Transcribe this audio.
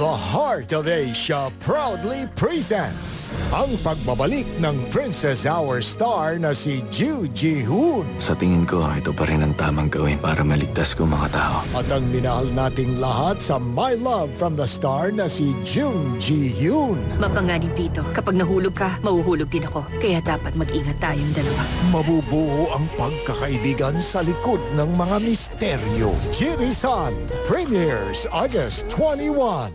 The Heart of Asia proudly presents ang pagbabalik ng Princess Hour star na si Ju Ji-hoon. Sa tingin ko, ito pa rin ang tamang gawin para maligtas ko mga tao. At ang minahal nating lahat sa My Love from the Star na si Jung Ji-hyun. Mapanganib dito. Kapag nahulog ka, mahuhulog din ako. Kaya dapat mag-ingat tayong dalawa. Mabubuo ang pagkakaibigan sa likod ng mga misteryo. Jirisan premieres August 21.